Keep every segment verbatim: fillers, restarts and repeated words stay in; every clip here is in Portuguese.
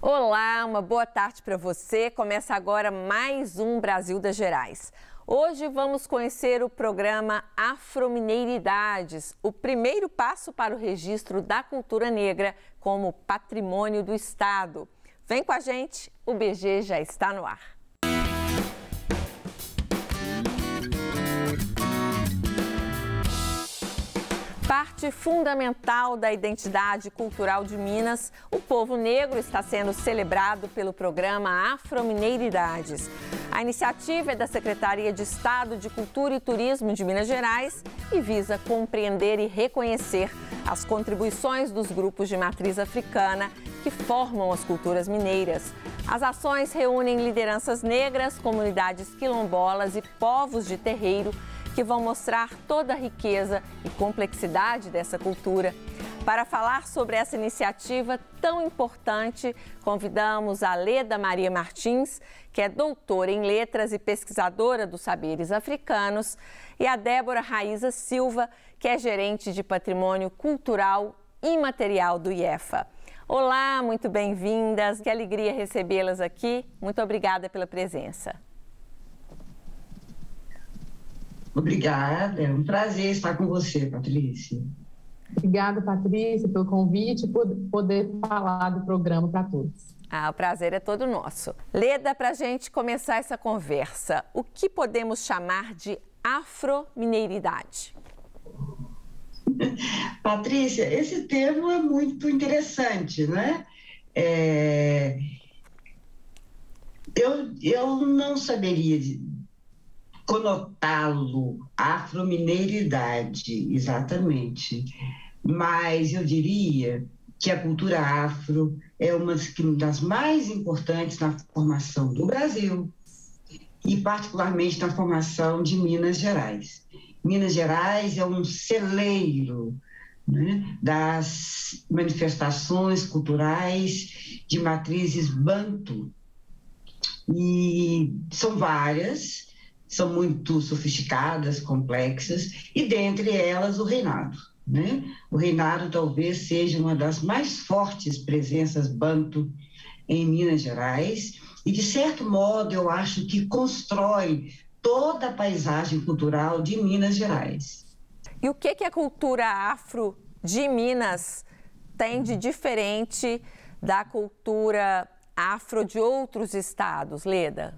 Olá, uma boa tarde para você. Começa agora mais um Brasil das Gerais. Hoje vamos conhecer o programa Afromineiridades, o primeiro passo para o registro da cultura negra como patrimônio do Estado. Vem com a gente, o B G já está no ar. Parte fundamental da identidade cultural de Minas, o povo negro está sendo celebrado pelo programa Afromineiridades. A iniciativa é da Secretaria de Estado de Cultura e Turismo de Minas Gerais e visa compreender e reconhecer as contribuições dos grupos de matriz africana que formam as culturas mineiras. As ações reúnem lideranças negras, comunidades quilombolas e povos de terreiro que vão mostrar toda a riqueza e complexidade dessa cultura. Para falar sobre essa iniciativa tão importante, convidamos a Leda Maria Martins, que é doutora em letras e pesquisadora dos saberes africanos, e a Débora Raíza Silva, que é gerente de patrimônio cultural imaterial do I E F A. Olá, muito bem-vindas, que alegria recebê-las aqui. Muito obrigada pela presença. Obrigada, é um prazer estar com você, Patrícia. Obrigada, Patrícia, pelo convite e por poder falar do programa para todos. Ah, o prazer é todo nosso. Leda, para a gente começar essa conversa, o que podemos chamar de afromineiridade? Patrícia, esse termo é muito interessante, né? É... Eu, eu não saberia conotá-lo, afromineiridade, exatamente. Mas eu diria que a cultura afro é uma das mais importantes na formação do Brasil e particularmente na formação de Minas Gerais. Minas Gerais é um celeiro, né, das manifestações culturais de matrizes banto. E são várias, são muito sofisticadas, complexas, e dentre elas o reinado. Né? O reinado talvez seja uma das mais fortes presenças banto em Minas Gerais e, de certo modo, eu acho que constrói toda a paisagem cultural de Minas Gerais. E o que, que a cultura afro de Minas tem de diferente da cultura afro de outros estados, Leda?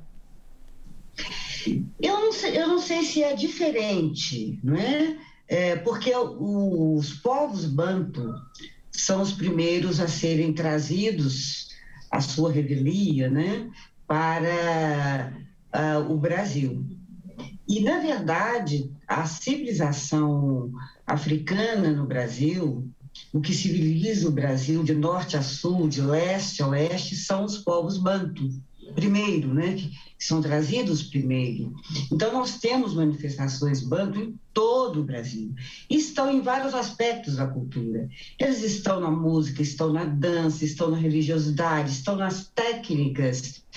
Eu não sei, eu não sei se é diferente, não é? É, porque os povos banto são os primeiros a serem trazidos à sua revelia, né, para uh, o Brasil. E, na verdade, a civilização africana no Brasil, o que civiliza o Brasil de norte a sul, de leste a oeste, são os povos banto. Primeiro, né, que são trazidos primeiro. Então, nós temos manifestações banto em todo o Brasil. E estão em vários aspectos da cultura. Eles estão na música, estão na dança, estão na religiosidade, estão nas técnicas,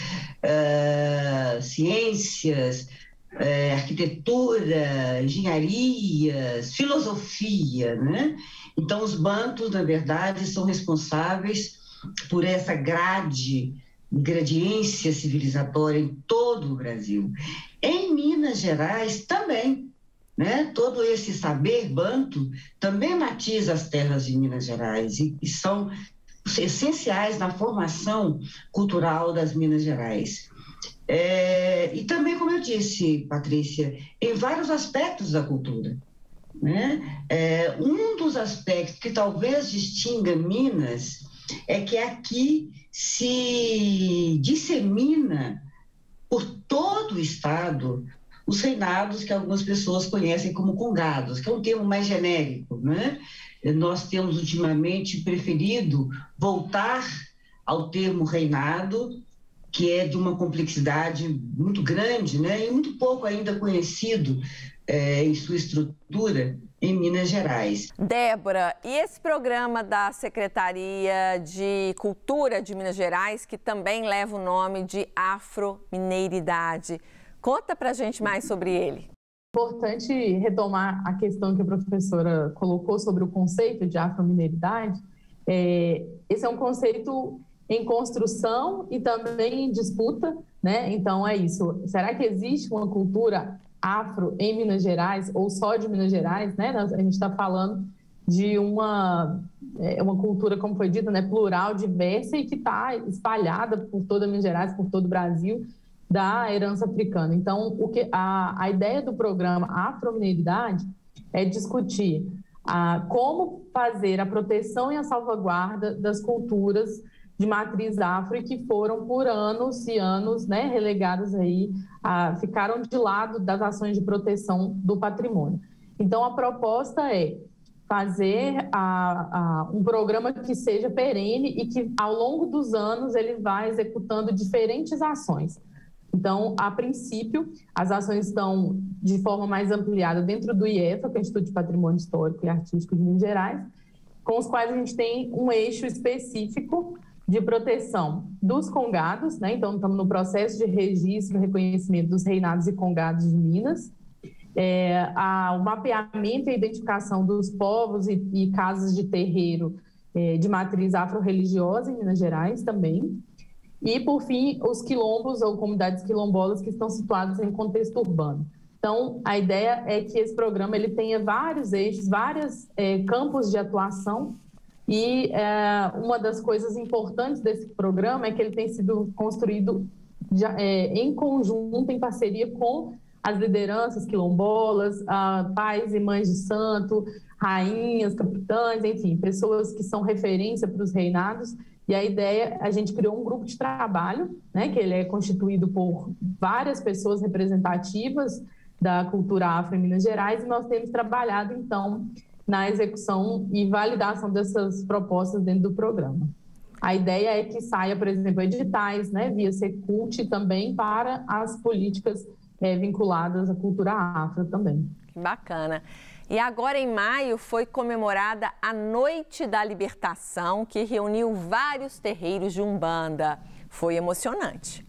uh, ciências, uh, arquitetura, engenharias, filosofia, né? Então, os bantos, na verdade, são responsáveis por essa grade gradiência civilizatória em todo o Brasil. Em Minas Gerais também, né? Todo esse saber banto também matiza as terras de Minas Gerais e, e são essenciais na formação cultural das Minas Gerais. É, e também, como eu disse, Patrícia, em vários aspectos da cultura. Né? É, um dos aspectos que talvez distinga Minas é que aqui se dissemina por todo o estado os reinados que algumas pessoas conhecem como congados, que é um termo mais genérico, né? Nós temos ultimamente preferido voltar ao termo reinado, que é de uma complexidade muito grande, né? E muito pouco ainda conhecido é, em sua estrutura em Minas Gerais. Débora, e esse programa da Secretaria de Cultura de Minas Gerais, que também leva o nome de Afromineiridade, conta pra gente mais sobre ele. É importante retomar a questão que a professora colocou sobre o conceito de afromineiridade. É, esse é um conceito em construção e também em disputa, né? Então é isso. Será que existe uma cultura afro em Minas Gerais ou só de Minas Gerais, né? A gente está falando de uma, uma cultura, como foi dito, né, plural, diversa e que está espalhada por toda Minas Gerais, por todo o Brasil, da herança africana. Então, o que, a, a ideia do programa Afromineiridade é discutir a, como fazer a proteção e a salvaguarda das culturas de matriz afro e que foram por anos e anos, né, relegadas aí, a, ficaram de lado das ações de proteção do patrimônio. Então, a proposta é fazer a, a, um programa que seja perene e que, ao longo dos anos, ele vá executando diferentes ações. Então, a princípio, as ações estão de forma mais ampliada dentro do I E F A, que é o Instituto de Patrimônio Histórico e Artístico de Minas Gerais, com os quais a gente tem um eixo específico de proteção dos congados, né? Então, estamos no processo de registro e reconhecimento dos reinados e congados de Minas, é, a, o mapeamento e a identificação dos povos e, e casas de terreiro é, de matriz afro-religiosa em Minas Gerais também. E, por fim, os quilombos ou comunidades quilombolas que estão situadas em contexto urbano. Então, a ideia é que esse programa ele tenha vários eixos, vários é, campos de atuação. E é, uma das coisas importantes desse programa é que ele tem sido construído já, é, em conjunto, em parceria com as lideranças quilombolas, ah, pais e mães de santo, rainhas, capitães, enfim, pessoas que são referência para os reinados. E a ideia, a gente criou um grupo de trabalho, né, que ele é constituído por várias pessoas representativas da cultura afro em Minas Gerais, e nós temos trabalhado, então, na execução e validação dessas propostas dentro do programa. A ideia é que saia, por exemplo, editais, né, via Secult também para as políticas é, vinculadas à cultura afro também. Que bacana. E agora, em maio, foi comemorada a Noite da Libertação, que reuniu vários terreiros de Umbanda. Foi emocionante.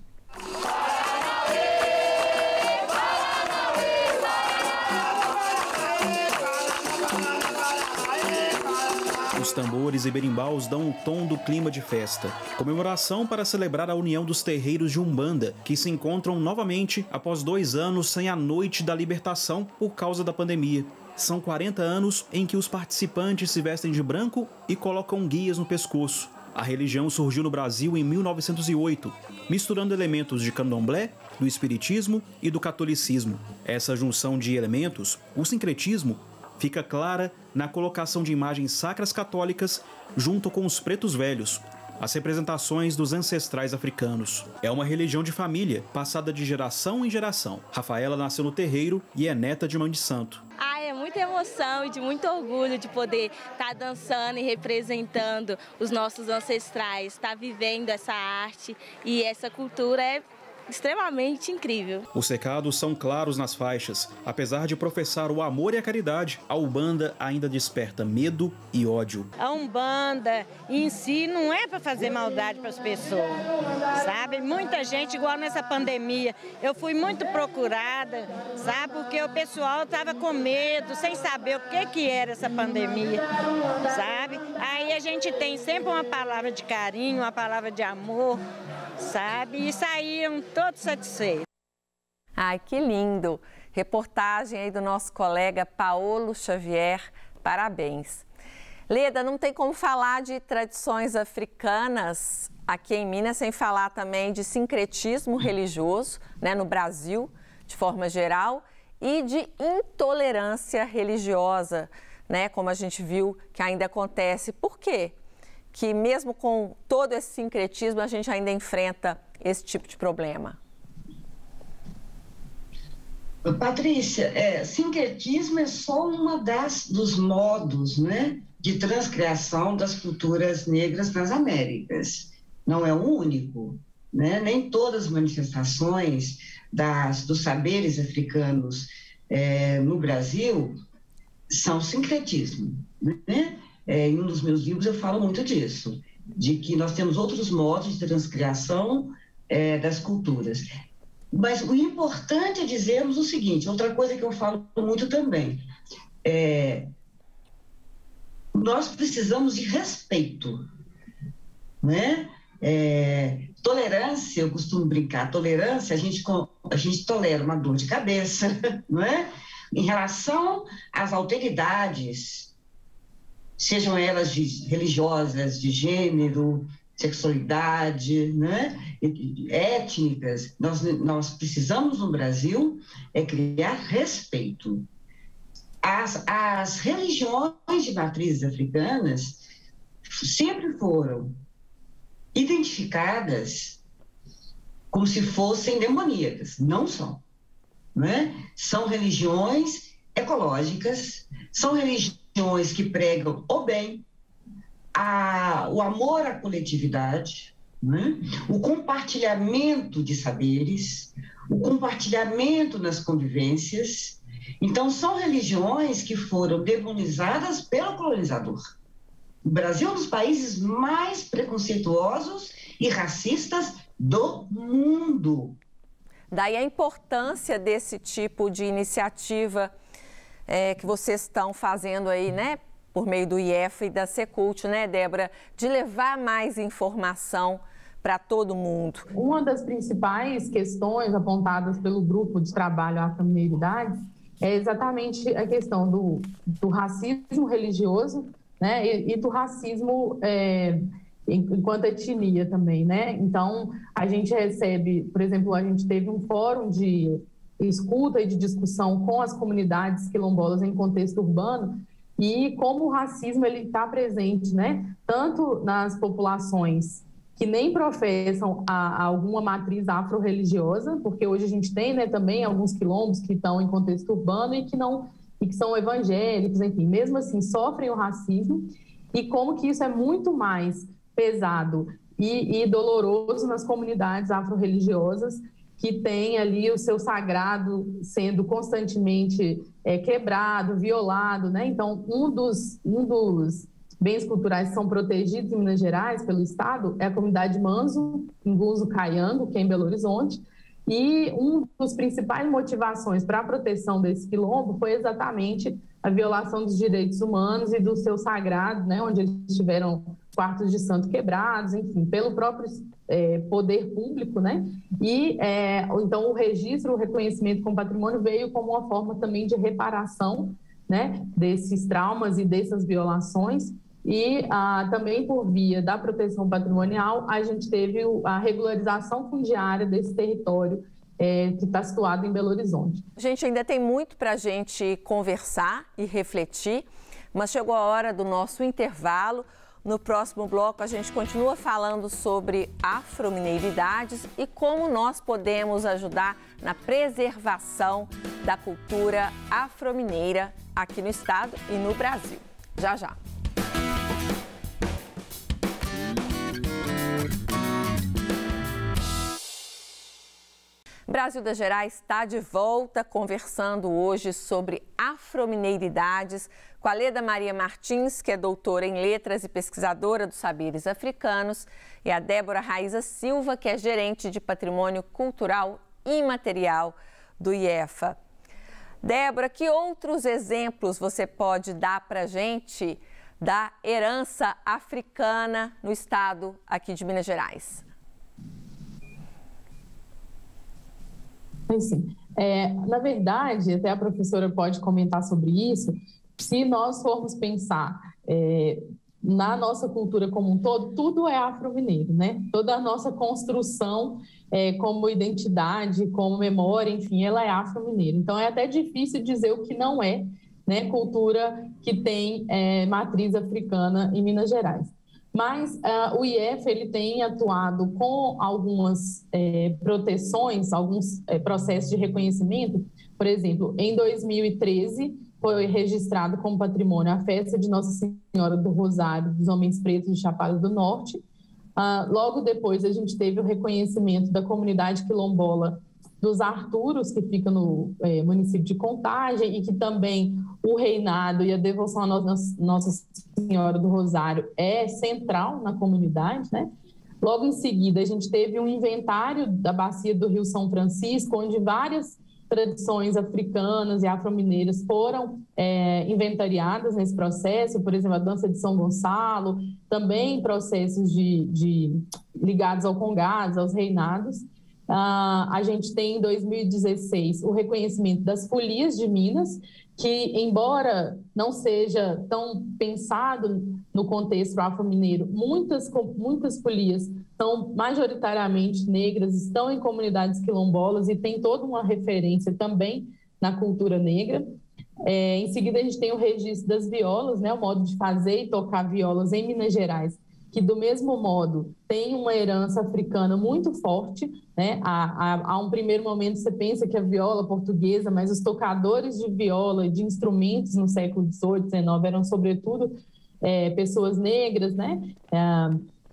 Os tambores e berimbaus dão o tom do clima de festa. Comemoração para celebrar a união dos terreiros de Umbanda, que se encontram novamente após dois anos sem a Noite da Libertação por causa da pandemia. São quarenta anos em que os participantes se vestem de branco e colocam guias no pescoço. A religião surgiu no Brasil em mil novecentos e oito, misturando elementos de candomblé, do espiritismo e do catolicismo. Essa junção de elementos, o sincretismo, fica clara na colocação de imagens sacras católicas junto com os pretos velhos, as representações dos ancestrais africanos. É uma religião de família, passada de geração em geração. Rafaela nasceu no terreiro e é neta de mãe de santo. Ah, é muita emoção e de muito orgulho de poder estar dançando e representando os nossos ancestrais, estar vivendo essa arte e essa cultura é extremamente incrível. Os recados são claros nas faixas. Apesar de professar o amor e a caridade, a Umbanda ainda desperta medo e ódio. A Umbanda em si não é para fazer maldade para as pessoas, sabe? Muita gente, igual nessa pandemia, eu fui muito procurada, sabe? Porque o pessoal estava com medo, sem saber o que, que era essa pandemia, sabe? Aí a gente tem sempre uma palavra de carinho, uma palavra de amor, sabe? E saíram todos satisfeitos. Ai, que lindo! Reportagem aí do nosso colega Paulo Xavier, parabéns. Leda, não tem como falar de tradições africanas aqui em Minas sem falar também de sincretismo religioso, né, no Brasil, de forma geral, e de intolerância religiosa, né, como a gente viu que ainda acontece. Por quê? Que mesmo com todo esse sincretismo, a gente ainda enfrenta esse tipo de problema? Patrícia, é, sincretismo é só uma das dos modos, né, de transcriação das culturas negras nas Américas. Não é o único, né? Nem todas as manifestações das, dos saberes africanos é, no Brasil são sincretismo, né? É, em um dos meus livros eu falo muito disso, de que nós temos outros modos de transcriação é, das culturas. Mas o importante é dizermos o seguinte, outra coisa que eu falo muito também, é, nós precisamos de respeito, né? É, tolerância, eu costumo brincar, tolerância, a gente, a gente tolera uma dor de cabeça, não é? Em relação às alteridades, sejam elas de, religiosas, de gênero, sexualidade, né? étnicas, nós, nós precisamos no Brasil é criar respeito. As, as religiões de matrizes africanas sempre foram identificadas como se fossem demoníacas, não são. Não é? São religiões ecológicas, são religiões que pregam o bem, a, o amor à coletividade, né? O compartilhamento de saberes, o compartilhamento nas convivências. Então, são religiões que foram demonizadas pelo colonizador. O Brasil é um dos países mais preconceituosos e racistas do mundo. Daí a importância desse tipo de iniciativa é, que vocês estão fazendo aí, né, por meio do I E F A e da Secult, né, Débora, de levar mais informação para todo mundo. Uma das principais questões apontadas pelo grupo de trabalho Afromineiridades é exatamente a questão do, do racismo religioso, né, e, e do racismo é, enquanto etnia também, né? Então, a gente recebe, por exemplo, a gente teve um fórum de escuta e de discussão com as comunidades quilombolas em contexto urbano e como o racismo ele está presente, né? Tanto nas populações que nem professam a, a alguma matriz afro-religiosa, porque hoje a gente tem, né, também alguns quilombos que estão em contexto urbano e que não e que são evangélicos, enfim, mesmo assim sofrem o racismo, e como que isso é muito mais pesado e, e doloroso nas comunidades afro-religiosas que têm ali o seu sagrado sendo constantemente é, quebrado, violado, né? Então, um dos, um dos bens culturais que são protegidos em Minas Gerais pelo Estado é a comunidade Manzo, Nguzo Caiango, que é em Belo Horizonte, e uma das principais motivações para a proteção desse quilombo foi exatamente a violação dos direitos humanos e do seu sagrado, né, onde eles tiveram quartos de santo quebrados, enfim, pelo próprio é, poder público, né? E é, então o registro, o reconhecimento como patrimônio veio como uma forma também de reparação, né, desses traumas e dessas violações. E ah, também por via da proteção patrimonial, a gente teve a regularização fundiária desse território é, que está situado em Belo Horizonte. Gente, ainda tem muito para a gente conversar e refletir, mas chegou a hora do nosso intervalo. No próximo bloco, a gente continua falando sobre afromineiridades e como nós podemos ajudar na preservação da cultura afromineira aqui no estado e no Brasil. Já, já. Brasil das Gerais está de volta conversando hoje sobre afromineiridades com a Leda Maria Martins, que é doutora em letras e pesquisadora dos saberes africanos, e a Débora Raíza Silva, que é gerente de patrimônio cultural imaterial do I E F A. Débora, que outros exemplos você pode dar para a gente da herança africana no estado aqui de Minas Gerais? Sim. É, na verdade, até a professora pode comentar sobre isso, se nós formos pensar é, na nossa cultura como um todo, tudo é afro-mineiro, né? Toda a nossa construção é, como identidade, como memória, enfim, ela é afro-mineira. Então, é até difícil dizer o que não é, né, cultura que tem é, matriz africana em Minas Gerais. Mas uh, o I E F A ele tem atuado com algumas é, proteções, alguns é, processos de reconhecimento. Por exemplo, em dois mil e treze foi registrado como patrimônio a festa de Nossa Senhora do Rosário dos Homens Pretos de Chapada do Norte. Uh, logo depois a gente teve o reconhecimento da comunidade quilombola dos Arturos, que fica no é, município de Contagem, e que também o reinado e a devoção a Nossa Senhora do Rosário é central na comunidade, né? Logo em seguida, a gente teve um inventário da bacia do Rio São Francisco, onde várias tradições africanas e afro-mineiras foram é, inventariadas nesse processo, por exemplo, a dança de São Gonçalo, também processos de, de, ligados ao Congás, aos reinados. Uh, a gente tem em dois mil e dezesseis o reconhecimento das folias de Minas, que, embora não seja tão pensado no contexto afro-mineiro, muitas, muitas folias são majoritariamente negras, estão em comunidades quilombolas e tem toda uma referência também na cultura negra. É, em seguida, a gente tem o registro das violas, né, o modo de fazer e tocar violas em Minas Gerais, que, do mesmo modo, tem uma herança africana muito forte, né? A, a, a um primeiro momento, você pensa que a viola portuguesa, mas os tocadores de viola e de instrumentos no século dezoito, dezenove eram, sobretudo, é, pessoas negras, né? É,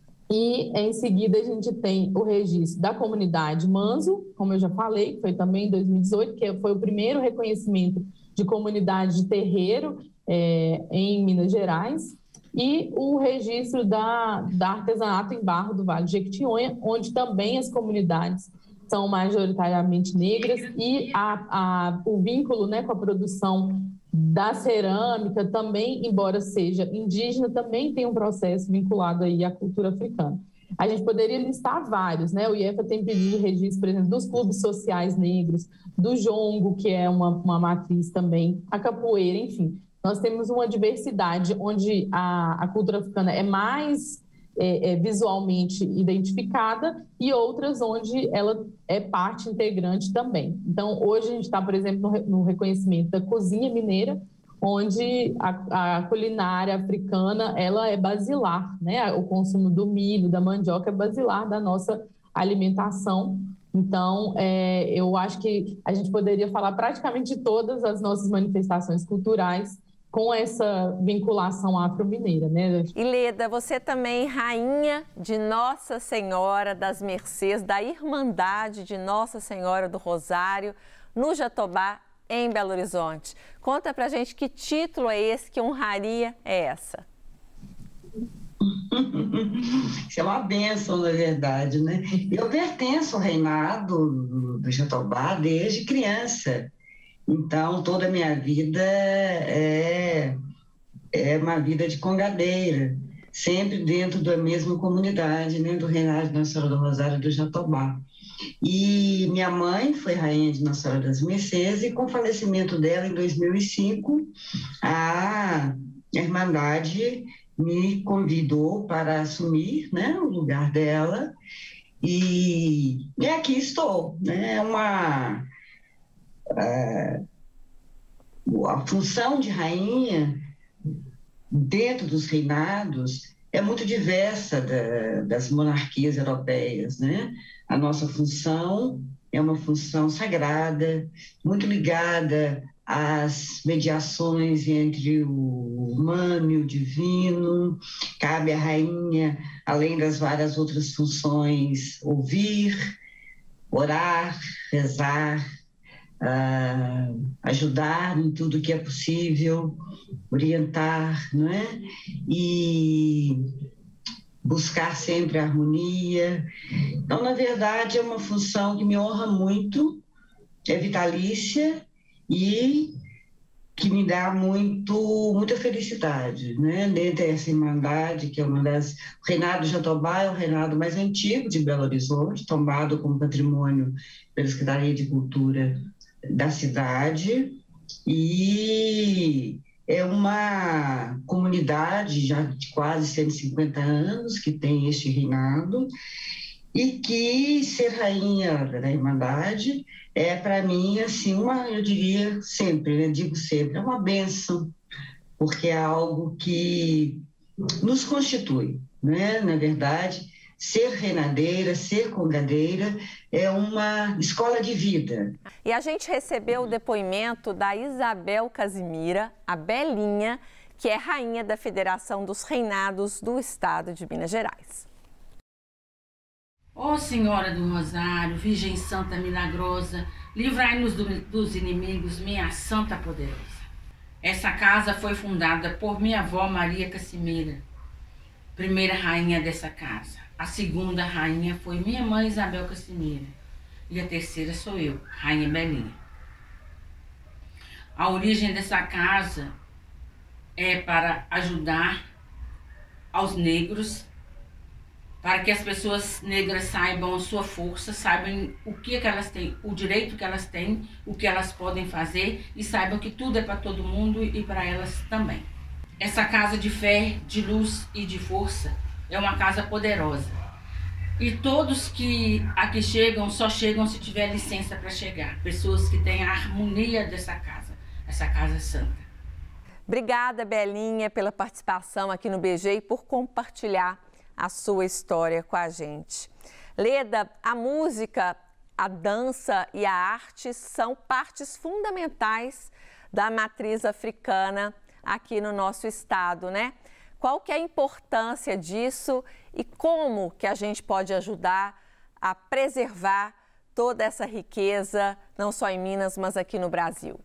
e, em seguida, a gente tem o registro da comunidade Manso, como eu já falei, que foi também em dois mil e dezoito, que foi o primeiro reconhecimento de comunidade de terreiro é, em Minas Gerais, e o registro da, da artesanato em barro do Vale de Jequitinhonha, onde também as comunidades são majoritariamente negras, e a, a, o vínculo, né, com a produção da cerâmica também, embora seja indígena, também tem um processo vinculado aí à cultura africana. A gente poderia listar vários, né? O I E F A tem pedido registro, por exemplo, dos clubes sociais negros, do jongo, que é uma, uma matriz também, a capoeira, enfim. Nós temos uma diversidade onde a, a cultura africana é mais é, é, visualmente identificada e outras onde ela é parte integrante também. Então, hoje a gente está, por exemplo, no, no reconhecimento da cozinha mineira, onde a, a culinária africana ela é basilar, né? O consumo do milho, da mandioca é basilar da nossa alimentação. Então, é, eu acho que a gente poderia falar praticamente de todas as nossas manifestações culturais com essa vinculação afro-mineira, né? E Leda, você também rainha de Nossa Senhora das Mercês, da Irmandade de Nossa Senhora do Rosário, no Jatobá, em Belo Horizonte. Conta pra gente que título é esse, que honraria é essa? Isso é uma bênção, na verdade, né? Eu pertenço ao reinado do Jatobá desde criança. Então, toda a minha vida é, é uma vida de congadeira, sempre dentro da mesma comunidade, né, do reinado de Nossa Senhora do Rosário do Jatobá. E minha mãe foi rainha de Nossa Senhora das Mercês e, com o falecimento dela em dois mil e cinco, a Irmandade me convidou para assumir, né, o lugar dela e, e aqui estou, né, é uma... Uh, a função de rainha dentro dos reinados é muito diversa da, das monarquias europeias, né? A nossa função é uma função sagrada, muito ligada às mediações entre o humano e o divino. Cabe à rainha, além das várias outras funções, ouvir, orar, rezar, Uh, ajudar em tudo que é possível, orientar, não é? E buscar sempre a harmonia. Então, na verdade, é uma função que me honra muito, é vitalícia e que me dá muito, muita felicidade, né? Dentro dessa Irmandade, que é uma das... O reinado de Jatobá é o reinado mais antigo de Belo Horizonte, tombado como patrimônio pela Secretaria de Cultura da cidade, e é uma comunidade já de quase cento e cinquenta anos que tem este reinado, e que ser rainha da Irmandade é, para mim, assim, uma, eu diria sempre, né, digo sempre, é uma bênção, porque é algo que nos constitui, né? Na verdade, ser reinadeira, ser congadeira é uma escola de vida. E a gente recebeu o depoimento da Isabel Casimira, a Belinha, que é rainha da Federação dos Reinados do Estado de Minas Gerais. Ó Senhora do Rosário, Virgem Santa Milagrosa, livrai-nos do, dos inimigos, minha Santa Poderosa. Essa casa foi fundada por minha avó Maria Casimira, primeira rainha dessa casa. A segunda rainha foi minha mãe Isabel Casimira. E a terceira sou eu, Rainha Belinha. A origem dessa casa é para ajudar aos negros, para que as pessoas negras saibam a sua força, saibam o que, que elas têm, o direito que elas têm, o que elas podem fazer e saibam que tudo é para todo mundo e para elas também. Essa casa de fé, de luz e de força é uma casa poderosa. E todos que aqui chegam, só chegam se tiver licença para chegar. Pessoas que têm a harmonia dessa casa, essa casa santa. Obrigada, Belinha, pela participação aqui no B G e por compartilhar a sua história com a gente. Leda, a música, a dança e a arte são partes fundamentais da matriz africana aqui no nosso estado, né? Qual que é a importância disso e como que a gente pode ajudar a preservar toda essa riqueza, não só em Minas, mas aqui no Brasil?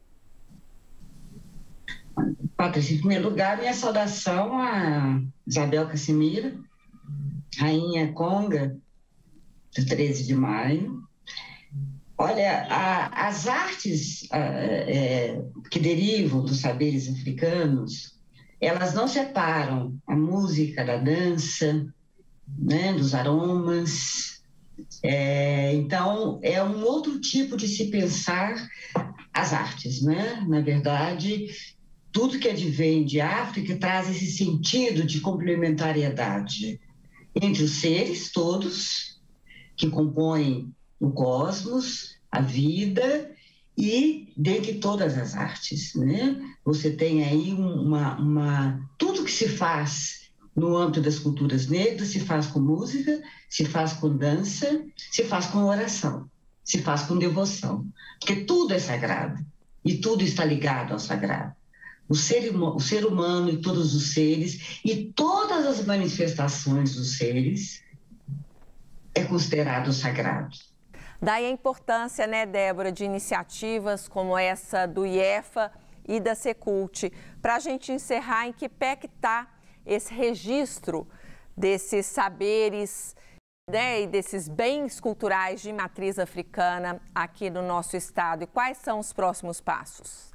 Patrícia, em primeiro lugar, minha saudação a Isabel Cassimira, Rainha Conga, do treze de maio. Olha, a, as artes a, é, que derivam dos saberes africanos, elas não separam a música da dança, né, dos aromas. É, então, é um outro tipo de se pensar as artes, né? Na verdade, tudo que advém de África traz esse sentido de complementariedade entre os seres todos que compõem o cosmos, a vida e dentre todas as artes, né? Você tem aí uma, uma... Tudo que se faz no âmbito das culturas negras se faz com música, se faz com dança, se faz com oração, se faz com devoção, porque tudo é sagrado e tudo está ligado ao sagrado. O ser, o ser humano e todos os seres e todas as manifestações dos seres é considerado sagrado. Daí a importância, né, Débora, de iniciativas como essa do IEFA e da Secult. Para a gente encerrar, em que pé que está esse registro desses saberes, né, e desses bens culturais de matriz africana aqui no nosso estado? E quais são os próximos passos?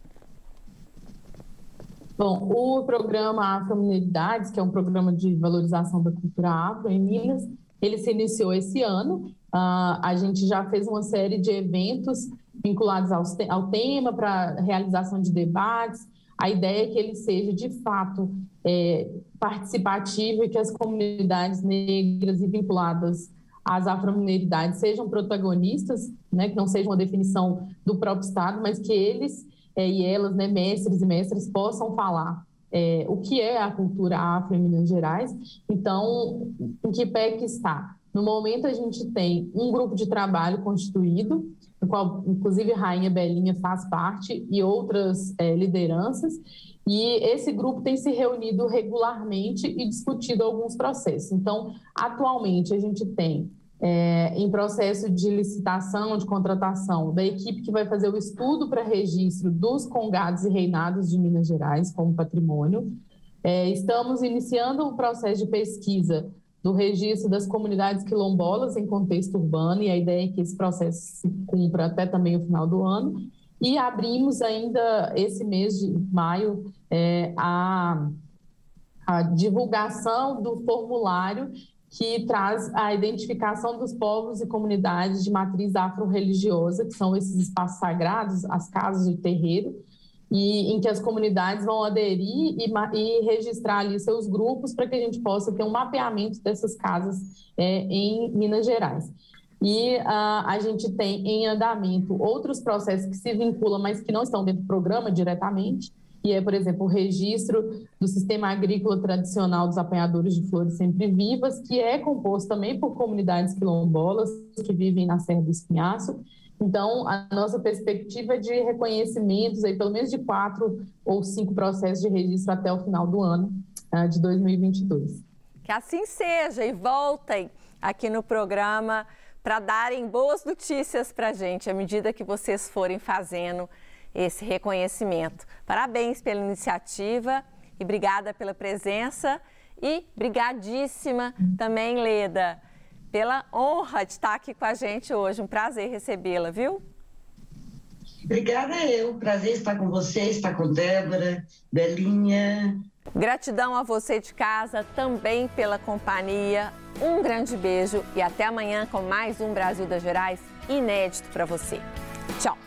Bom, o programa Afro-Mineridades, que é um programa de valorização da cultura afro em Minas, ele se iniciou esse ano. Uh, a gente já fez uma série de eventos vinculados ao, ao tema para realização de debates. A ideia é que ele seja, de fato, é, participativo e que as comunidades negras e vinculadas às afro-mineridades sejam protagonistas, né, que não seja uma definição do próprio Estado, mas que eles é, e elas, né, mestres e mestras, possam falar é, o que é a cultura afro em Minas Gerais. Então, em que pé que está? No momento, a gente tem um grupo de trabalho constituído, no qual, inclusive, a Rainha Belinha faz parte e outras é, lideranças, e esse grupo tem se reunido regularmente e discutido alguns processos. Então, atualmente, a gente tem, é, em processo de licitação, de contratação, da equipe que vai fazer o estudo para registro dos congados e reinados de Minas Gerais como patrimônio. É, estamos iniciando um processo de pesquisa do registro das comunidades quilombolas em contexto urbano, e a ideia é que esse processo se cumpra até também o final do ano. E abrimos ainda esse mês de maio é, a, a divulgação do formulário que traz a identificação dos povos e comunidades de matriz afro-religiosa, que são esses espaços sagrados, as casas de terreiro, e em que as comunidades vão aderir e, e registrar ali seus grupos para que a gente possa ter um mapeamento dessas casas é, em Minas Gerais. E uh, a gente tem em andamento outros processos que se vinculam, mas que não estão dentro do programa diretamente, e é, por exemplo, o registro do sistema agrícola tradicional dos apanhadores de flores sempre vivas, que é composto também por comunidades quilombolas que vivem na Serra do Espinhaço. Então, a nossa perspectiva é de reconhecimentos, aí, pelo menos de quatro ou cinco processos de registro até o final do ano uh, de dois mil e vinte e dois. Que assim seja, e voltem aqui no programa para darem boas notícias para a gente, à medida que vocês forem fazendo esse reconhecimento. Parabéns pela iniciativa e obrigada pela presença e brigadíssima também, Leda, pela honra de estar aqui com a gente hoje. Um prazer recebê-la, viu? Obrigada eu, prazer estar com você, estar com Débora, Belinha. Gratidão a você de casa também pela companhia. Um grande beijo e até amanhã com mais um Brasil das Gerais inédito para você. Tchau!